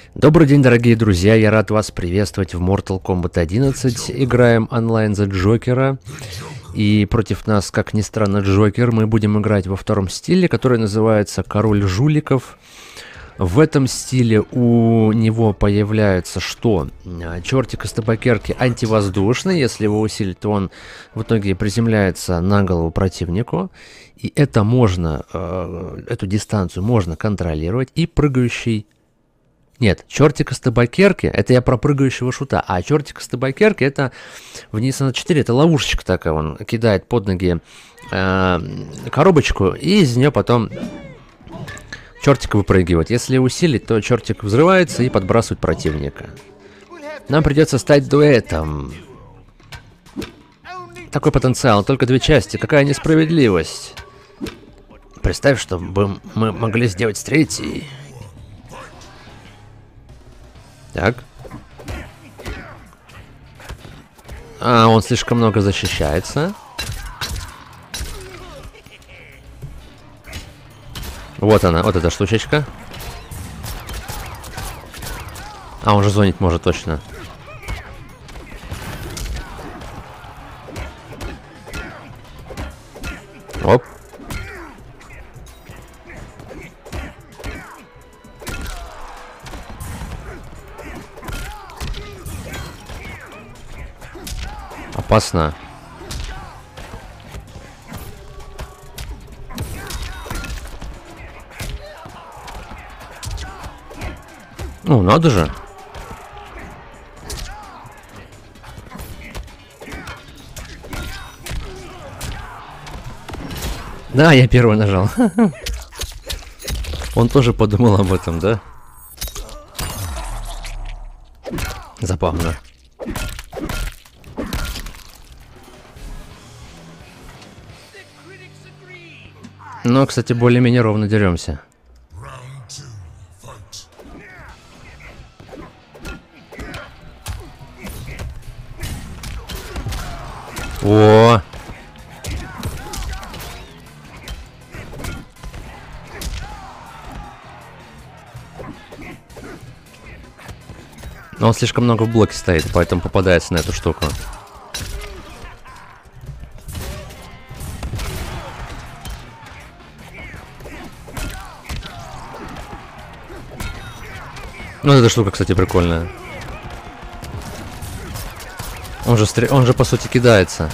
Добрый день, дорогие друзья, я рад вас приветствовать в Mortal Kombat 11. Играем онлайн за Джокера. И против нас, как ни странно, Джокер. Мы будем играть во втором стиле, который называется Король Жуликов. В этом стиле у него появляется что? Чертик из табакерки антивоздушный. Если его усилить, то он в итоге приземляется на голову противнику. И это можно, эту дистанцию можно контролировать. И прыгающий... Нет, чертик из табакерки, это я про прыгающего шута, а чертик из табакерки это вниз на 4, это ловушечка такая, он кидает под ноги коробочку, и из нее потом чертик выпрыгивает. Если усилить, то чертик взрывается и подбрасывает противника. Нам придется стать дуэтом. Такой потенциал, только две части, какая несправедливость. Представь, что бы мы могли сделать с третьей. Так. А, он слишком много защищается. Вот она, вот эта штучечка. А, он же зонить может точно. Оп. Опасно. Ну, надо же. Да, я первый нажал. Он тоже подумал об этом, да? Забавно. Но, кстати, более-менее ровно деремся. О! Но он слишком много в блоке стоит, поэтому попадается на эту штуку. Ну, эта штука, кстати, прикольная. Он же по сути кидается.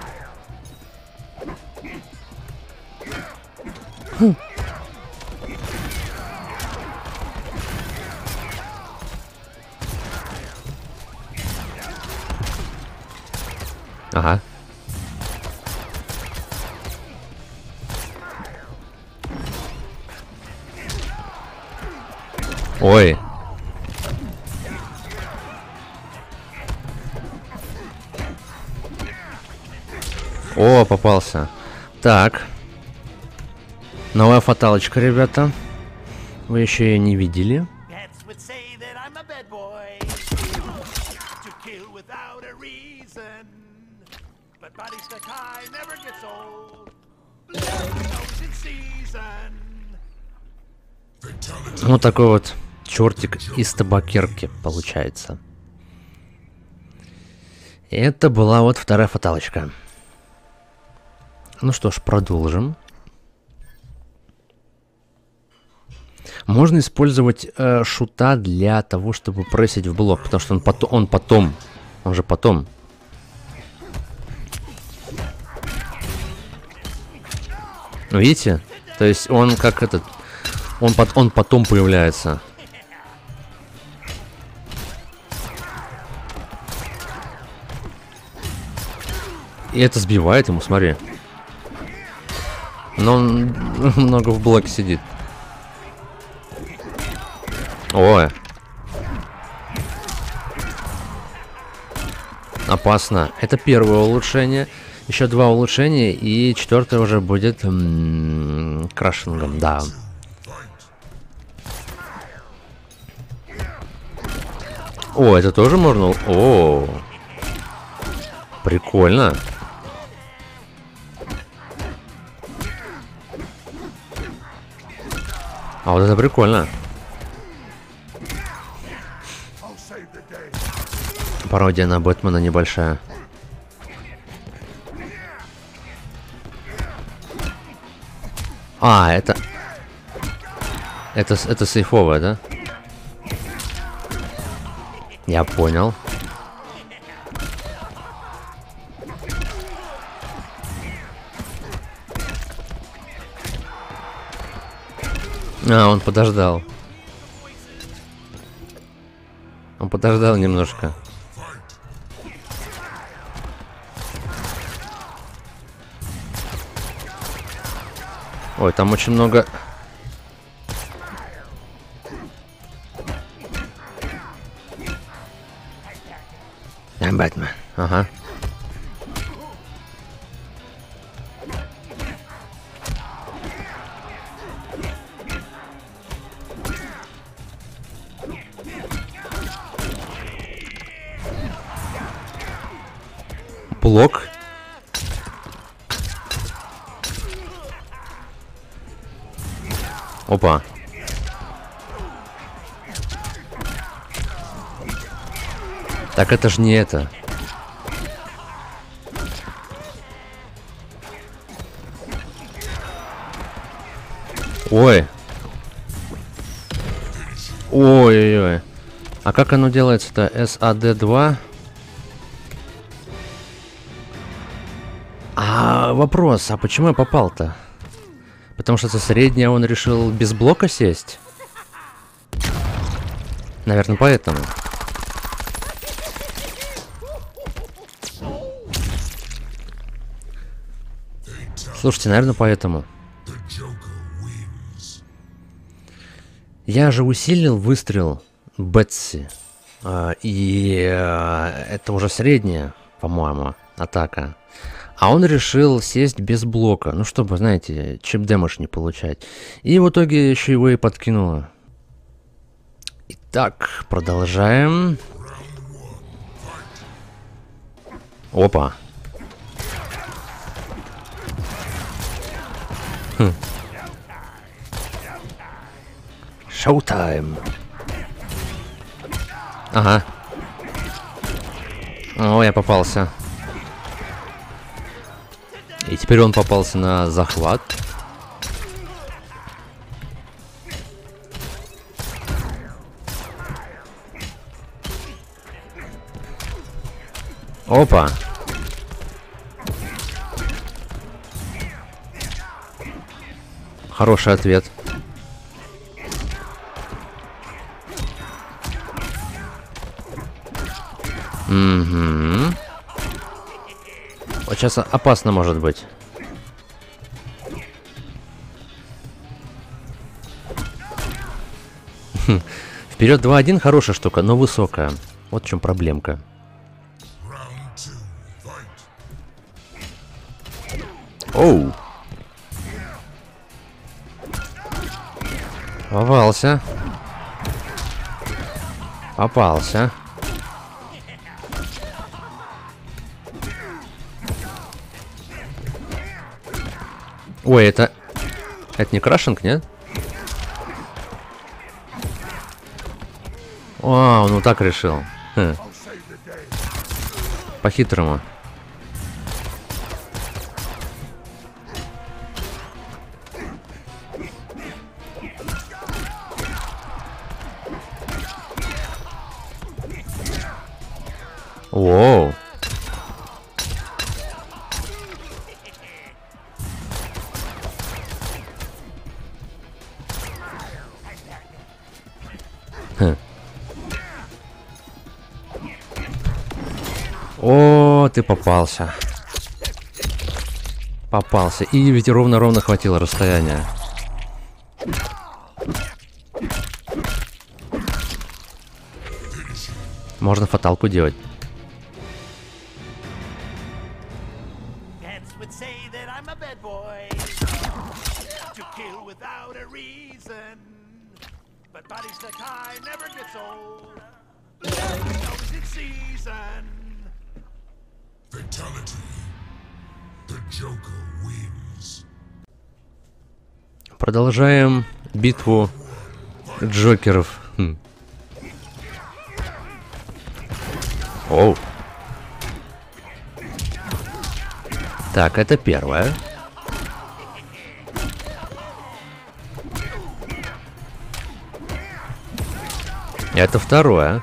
Ага. Ой. О, попался. Так. Новая фаталочка, ребята. Вы еще ее не видели. Вот такой вот чертик из табакерки получается. Это была вот вторая фаталочка. Ну что ж, продолжим. Можно использовать шута для того, чтобы прессить в блок, потому что он же потом. Видите? То есть он как этот, он потом появляется. И это сбивает ему, смотри. Но он много в блоке сидит. Ой. Опасно. Это первое улучшение. Еще два улучшения. И четвертое уже будет крашингом, да. О, это тоже можно? О, прикольно. А вот это прикольно. Пародия на Бэтмена небольшая. А, это сейфовая, да? Я понял. А, он подождал. Он подождал немножко. Ой, там очень много... I'm Batman. Ага. Блок. Опа. Так это ж не это. Ой. Ой-ой-ой. А как оно делается-то? SAD2? А вопрос, а почему я попал-то? Потому что со среднего он решил без блока сесть? Наверное, поэтому. Слушайте, наверное, поэтому. Я же усилил выстрел Бетси. И это уже средняя, по-моему, атака. А он решил сесть без блока. Ну, чтобы, знаете, чип-дэмэдж не получать. И в итоге еще его и подкинуло. Итак, продолжаем. Опа. Шоу-тайм. Ага. О, я попался. И теперь он попался на захват. Опа. Хороший ответ. Угу. Вот сейчас опасно может быть. Вперед 2-1 хорошая штука, но высокая. Вот в чем проблемка. Оу. Попался. Попался. Ой, это не крашинг, нет? О, он вот так решил. Хм. По-хитрому. Воу. Хм. О, ты попался. Попался. И ведь ровно-ровно хватило расстояния. Можно фаталку делать. Продолжаем битву Джокеров. Оу. Так, это первое. Это второе.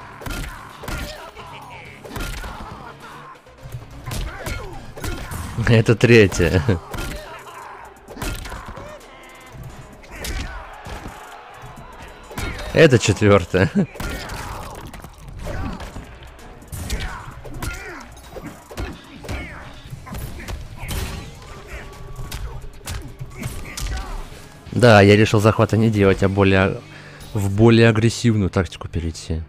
Это третье. Это четвертое. Да, я решил захвата не делать, а в более агрессивную тактику перейти.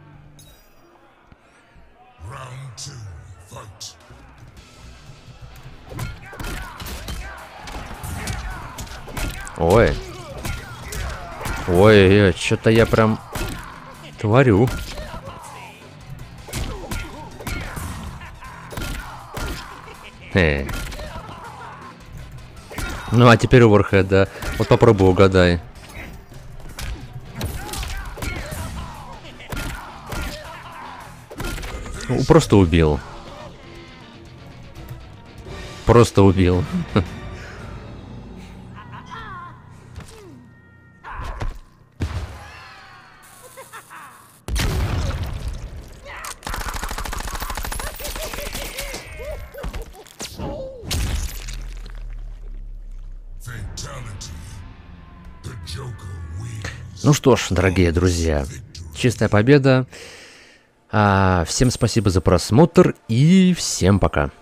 Ой. Ой, что-то я прям творю. Ну, а теперь оверхед, да. Вот попробуй угадай. Просто убил. Просто убил. Ну что ж, дорогие друзья, чистая победа. Всем спасибо за просмотр и всем пока.